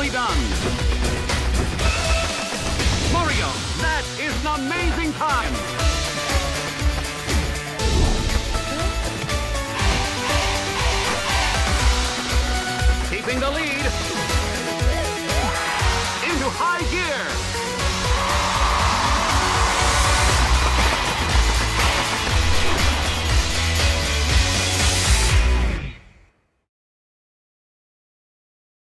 beautifully done. Mario, that is an amazing time. Keeping the lead. Into high gear.